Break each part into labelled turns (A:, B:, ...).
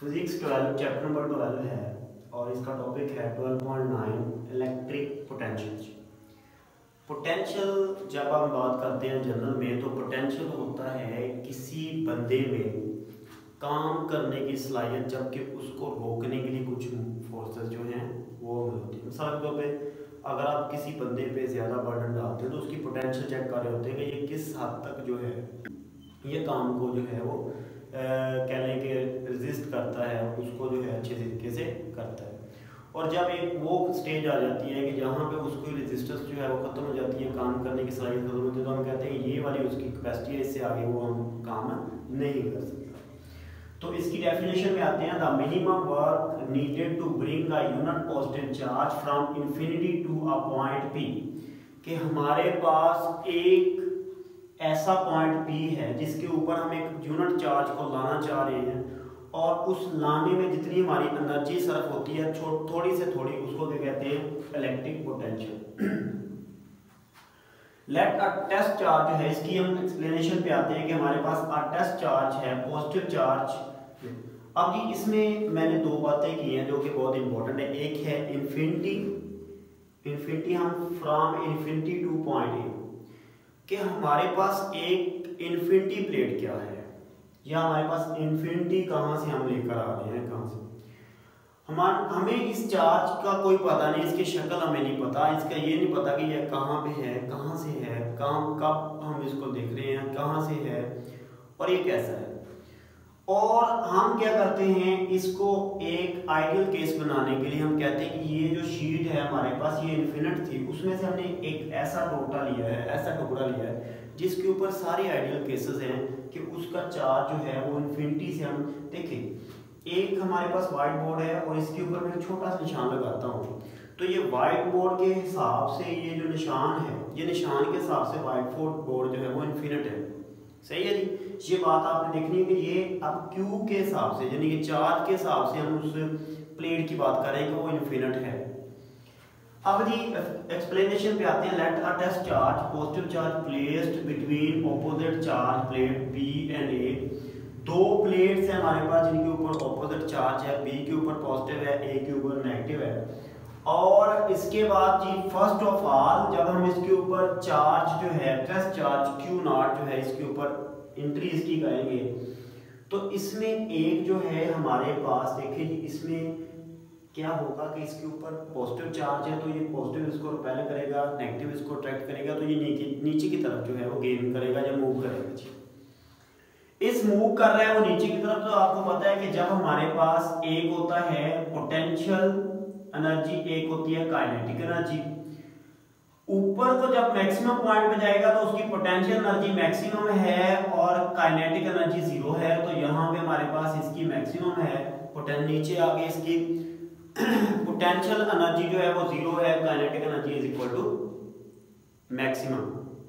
A: Physics 12 chapter number 12 है और इसका टॉपिक है 12.9 इलेक्ट्रिक पोटेंशियल। पोटेंशियल जब हम बात करते हैं जनरल में तो पोटेंशियल होता है किसी बंदे में काम करने की सलाहियत, जबकि उसको रोकने के लिए कुछ फोर्सेस जो हैं वो होती है। मिसाल के तौर पे अगर आप किसी बंदे पे ज़्यादा बर्डन डालते हैं तो उसकी पोटेंशियल चेक कर रहे होते हैं कि ये किस हद तक जो है ये काम को जो है वो कह लें कि रेजिस्ट करता है, उसको जो है अच्छे तरीके से करता है। और जब एक वो स्टेज आ जाती है कि जहाँ पे उसको रेजिस्टेंस जो है वो ख़त्म हो जाती है, काम करने की सलाहियत खत्म होती है, तो हम कहते हैं ये वाली उसकी कैपेसिटी है, इससे आगे वो हम काम नहीं कर सकता। तो इसकी डेफिनेशन में आते हैं, the minimum work needed to bring a unit positive charge from infinity to a point P, कि हमारे पास एक ऐसा पॉइंट पी है जिसके ऊपर हम एक यूनिट चार्ज को लाना चाह रहे हैं और उस लाने में जितनी हमारी एनर्जी सर्फ होती है थोड़ी से थोड़ी, उसको क्या कहते हैं electric potential. Let a test charge है, इसकी हम एक्सप्लेनेशन पे आते हैं कि हमारे पास अ टेस्ट चार्ज है, पॉजिटिव चार्ज। अब जी इसमें मैंने दो बातें की हैं जो कि बहुत इंपॉर्टेंट है। एक है इन्फिनिटी, हम from infinity to point A, कि हमारे पास एक इन्फिनिटी प्लेट क्या है, या हमारे पास इन्फिनिटी कहाँ से हम लेकर आ रहे हैं, कहाँ से हमें इस चार्ज का कोई पता नहीं, इसकी शक्ल हमें नहीं पता, इसका ये नहीं पता कि यह कहाँ पे है, कहाँ से है, कब हम इसको देख रहे हैं, कहाँ से है और ये कैसा है। और हम क्या करते हैं, इसको एक आइडियल केस बनाने के लिए हम कहते हैं कि ये जो शीट है हमारे पास ये इन्फिनिट थी, उसमें से हमने एक ऐसा टोटा लिया है, ऐसा टुकड़ा लिया है जिसके ऊपर सारे आइडियल केसेस हैं कि उसका चार्ज जो है वो इन्फिनिटी से हम देखें। एक हमारे पास व्हाइट बोर्ड है और इसके ऊपर मैं छोटा सा निशान लगाता हूँ, तो ये व्हाइट बोर्ड के हिसाब से ये जो निशान है, ये निशान के हिसाब से व्हाइट बोर्ड जो है वो इन्फिनिट है। सही है जी, ये बात आपने देखनी है कि ये अब क्यू के हिसाब से यानी कि चार्ज के हिसाब से हम उस प्लेट की बात करें कि वो इन्फिनिट है। अब जी एक्सप्लेनेशन पे आते हैं। Let a test charge positive charge placed between opposite charge plate B and A. दो प्लेट्स हैं हमारे पास जिनके ऊपर ऑपोजिट चार्ज है, बी के ऊपर पॉजिटिव है, ए के ऊपर नेगेटिव है। और इसके बाद जी फर्स्ट ऑफ ऑल जब हम इसके ऊपर चार्ज जो है टेस्ट चार्ज क्यू नॉट जो है इसके ऊपर एंट्री इसकी करेंगे, तो इसमें एक जो है हमारे पास देखिए जी, इसमें क्या होगा कि इसके ऊपर पॉजिटिव चार्ज है तो ये पॉजिटिव इसको रिपेल करेगा, नेगेटिव इसको अट्रैक्ट करेगा, तो ये नीचे की तरफ जो है वो गेन करेगा या मूव करेगा जी। इस मूव कर रहा है वो नीचे की तरफ, तो आपको पता है कि जब हमारे पास एक होता है पोटेंशियल एनर्जी, एक होती है काइनेटिक एनर्जी। ऊपर को जब मैक्सिमम पॉइंट पे जाएगा तो उसकी पोटेंशियल एनर्जी मैक्सिमम है और काइनेटिक एनर्जी जीरो है, तो यहाँ पे हमारे पास इसकी मैक्सिमम है, नीचे आगे इसकी पोटेंशियल एनर्जी जो है वो जीरो है, kinetic energy is equal to maximum.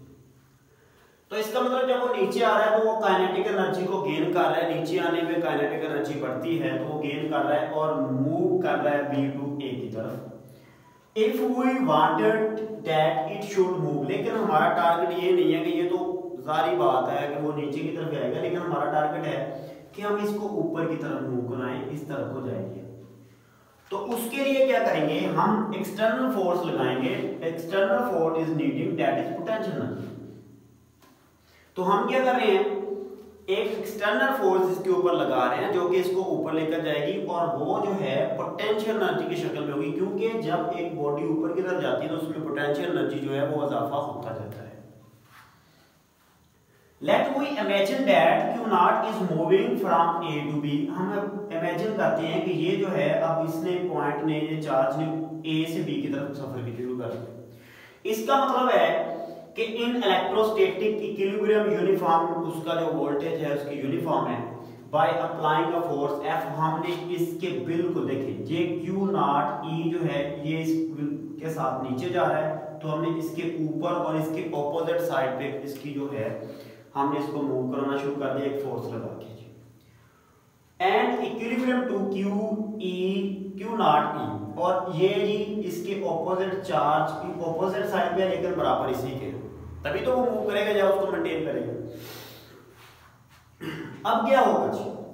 A: तो इसका मतलब जब वो नीचे आ रहा है तो वो काइनेटिक एनर्जी को गेन कर रहा है, नीचे आने पे काइनेटिक एनर्जी बढ़ती है तो वो गेन कर रहा है और मूव कर रहा है बी टू ए की तरफ। If we wanted that it should move, लेकिन हमारा टारगेट ये नहीं है कि ये तो जारी बात है कि वो नीचे की तरफ जाएगा, लेकिन हमारा टारगेट है कि हम इसको ऊपर की तरफ मूव कराएं, इस तरफ को जाएंगे। तो उसके लिए क्या करेंगे, हम एक्सटर्नल फोर्स लगाएंगे। External force is needing that is potential energy. तो हम क्या कर रहे हैं, एक एक्सटर्नल फोर्स इसके ऊपर लगा रहे हैं जो कि इसको ऊपर लेकर जाएगी और वो जो है पोटेंशियल एनर्जी की शक्ल में होगी, क्योंकि जब एक बॉडी ऊपर की तरफ जाती है तो उसमें पोटेंशियल एनर्जी जो है वो इजाफा होता जाता है। Let we imagine that Q not is moving from A to B. हम इमेजिन करते हैं कि ये जो है अब इसने पॉइंट ने, ये चार्ज ने ए से बी की तरफ सफर की शुरू कर दिया। इसका मतलब है कि इन इलेक्ट्रोस्टैटिक इक्विलिब्रियम यूनिफॉर्म, उसका जो वोल्टेज है उसकी यूनिफॉर्म है, by applying a force F. हमने इसके बिल्कुल देखें जे क्यू नॉट ई जो है ये इसके साथ नीचे जा रहा है, तो हमने इसके ऊपर और इसके ऑपोजिट साइड पे इसकी जो है हमने इसको मूव कराना शुरू कर दिया एक फोर्स लगा के। And equilibrium to Q E Q not E, और ये जी इसके ऑपोजिट चार्ज की ऑपोजिट साइड पे लेकिन बराबर इसी के, तभी तो वो मूव करेगा या उसको मेंटेन करेगा। अब क्या होगा जी,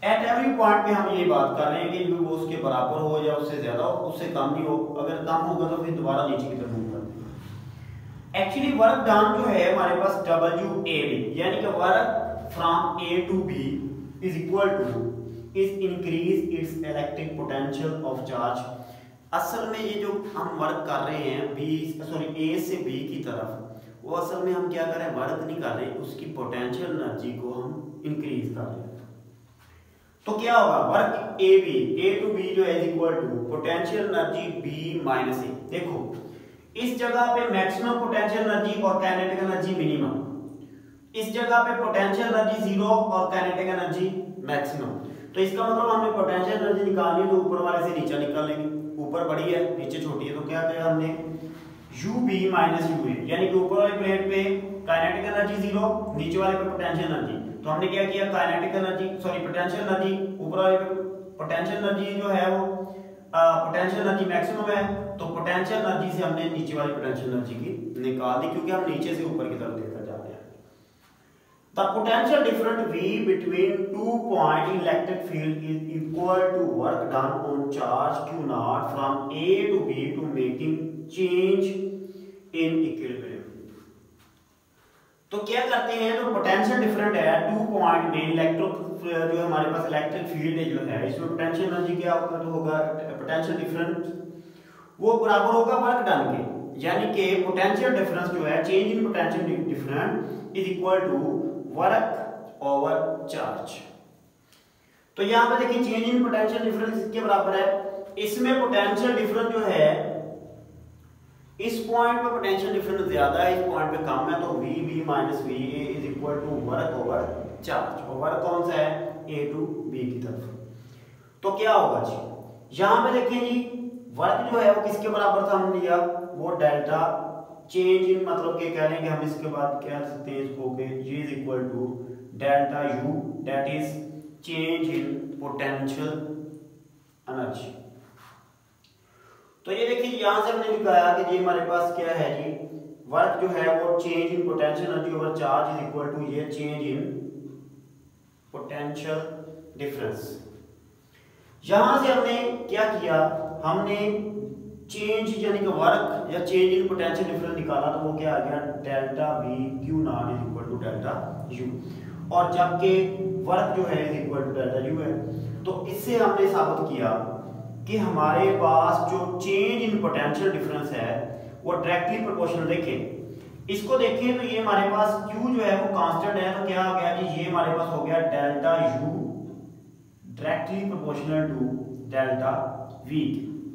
A: एट एवरी पॉइंट पे हम ये बात कर रहे हैं कि वो उसके बराबर हो या उससे ज्यादा हो, उससे कम नहीं हो। अगर कम होगा तो फिर दोबारा नीचे की तरफ मूव कर देंगे। एक्चुअली वर्क डन जो है हमारे पास WAB यानी कि work from A to B is equal to is increase its electric potential of charge. असल में ये जो हम वर्क कर रहे हैं A से B की तरफ, वो असल में हम क्या कर रहे हैं, वर्क नहीं कर रहे, उसकी पोटेंशियल एनर्जी को हम इंक्रीज कर रहे हैं। तो क्या होगा, वर्क A to B जो है equal to potential energy B minus A। देखो इस जगह पे मैक्सिमम पोटेंशियल एनर्जी और काइनेटिक एनर्जी मिनिमम, इस जगह पे पोटेंशियल एनर्जी जीरो और काइनेटिक एनर्जी मैक्सिमम। तो इसका मतलब हमने पोटेंशियल एनर्जी निकालनी है तो ऊपर वाले से नीचे निकाल लेंगे, ऊपर बड़ी है नीचे छोटी है। तो क्या किया हमने, UB माइनस UA, यानी कि ऊपर वाली प्लेट पे काइनेटिक एनर्जी जीरो, नीचे वाले पे पोटेंशियल एनर्जी। तो हमने क्या किया, काइनेटिक एनर्जी पोटेंशियल एनर्जी ऊपर वाले पे, पोटेंशियल एनर्जी जो है वो पोटेंशियल एनर्जी मैक्सिमम है, तो पोटेंशियल एनर्जी से हमने नीचे वाली पोटेंशियल एनर्जी की निकाल दी, क्योंकि हम नीचे से ऊपर की तरफ लेकर जा रहे हैं। The potential difference V between 2 points in electric field is equal to work done on charge Q naught from A to B to making change in equilibrium। तो क्या करते हैं, जो पोटेंशियल डिफरेंट है 2 पॉइंट में जो हमारे पास इलेक्ट्रिक फील्ड है जो है, इसमें पोटेंशियल एनर्जी क्या होगा, पोटेंशियल डिफरेंस वो बराबर होगा वर्क डन के, यानी कि पोटेंशियल डिफरेंस जो है, change in potential difference is equal to work over charge. तो यहां पे देखिए चेंज इन पोटेंशियल डिफरेंस इसके बराबर है। इसमें पोटेंशियल डिफरेंस जो है, इस पॉइंट पे पोटेंशियल डिफरेंस ज्यादा है, इस पॉइंट पे कम है, तो VB minus VA is equal to work over charge. और वर्क कौन सा है, A to B की तरफ। तो क्या होगा जी, यहां पे देखिए जी वर्क जो है वो किसके बराबर था, हमने लिया वो डेल्टा चेंज इन, मतलब कि कह रहे हैं कि हम इसके बाद कह सकते हैं इसको कि ये is equal to delta U, that is change in potential energy. तो ये देखिए यहां से हमने दिखाया कि जी हमारे पास क्या है जी, वर्क जो है वो change in potential energy over charge is equal to ये चेंज इन पोटेंशियल डिफरेंस। यहां से हमने क्या किया, हमने चेंज यानी कि वर्क या चेंज इन पोटेंशियल डिफरेंस निकाला, तो वो क्या आ गया, delta V Q not is equal to delta U, और जबकि वर्क जो है is equal to delta U है। तो इससे हमने साबित किया कि हमारे पास जो चेंज इन पोटेंशियल डिफरेंस है वो डायरेक्टली प्रोपोर्शनल। देखें इसको देखें तो ये हमारे पास Q जो है वो कांस्टेंट है, तो क्या हो गया जी, ये हमारे पास हो गया delta U directly proportional to delta V।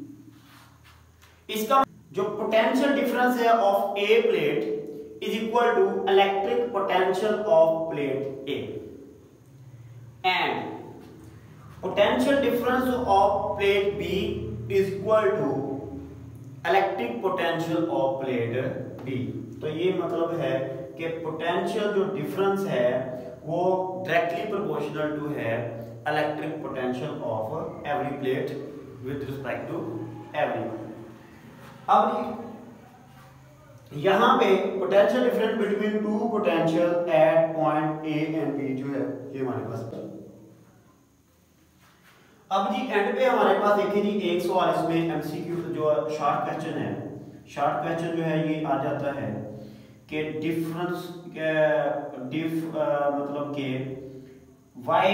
A: इसका जो पोटेंशियल डिफरेंस है of A plate is equal to electric potential of plate A, and potential difference of plate B is equal to electric potential of plate B। तो ये मतलब है कि potential जो difference है वो डायरेक्टली प्रोपोर्शनल टू है electric potential of every plate with respect to every. अब यहां पे potential difference between two potential at point A and B जो है ये हमारे पास। अब जी एंड पे हमारे पास देखिए जी एक सवाल इसमें MCQ जो शॉर्ट क्वेश्चन है, शॉर्ट क्वेश्चन जो है ये आ जाता है कि डिफरेंस मतलब के y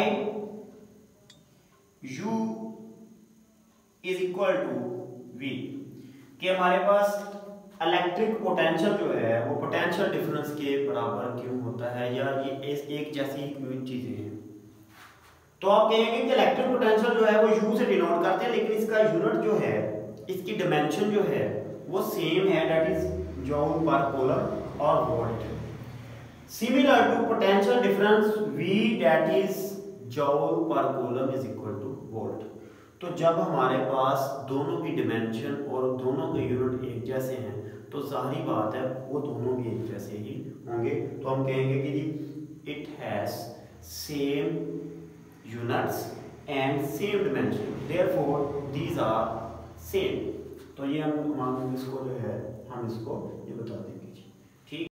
A: u is equal to v, कि हमारे पास इलेक्ट्रिक पोटेंशियल जो है वो पोटेंशियल डिफरेंस के बराबर क्यों होता है, या ये एक जैसी चीजें हैं। तो आप कहेंगे कि इलेक्ट्रिक पोटेंशियल जो है वो U से डिनोट करते हैं, लेकिन इसका यूनिट जो है, इसकी डायमेंशन जो है वो सेम है, that is joule per coulomb और volt. Similar to potential difference V that is joule per coulomb is equal to volt. तो जब हमारे पास दोनों की डायमेंशन और दोनों के यूनिट एक जैसे हैं तो जाहिर बात है वो दोनों भी एक जैसे ही होंगे। तो हम कहेंगे कि जी it has same units and same dimension, therefore these are same। तो ये हम इसको जो है हम इसको ये बता दें।